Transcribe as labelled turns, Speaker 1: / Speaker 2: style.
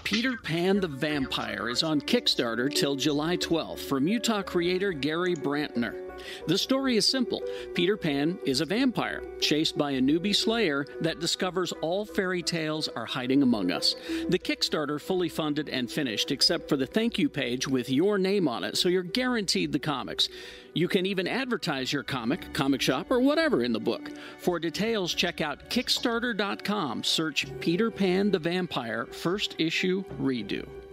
Speaker 1: Peter Pan the Vampire is on Kickstarter till July 12th from Utah creator Gary Brantner. The story is simple. Peter Pan is a vampire, chased by a newbie slayer that discovers all fairy tales are hiding among us. The Kickstarter fully funded and finished, except for the thank you page with your name on it, so you're guaranteed the comics. You can even advertise your comic shop, or whatever in the book. For details, check out Kickstarter.com. Search Peter Pan the Vampire First Issue Redo.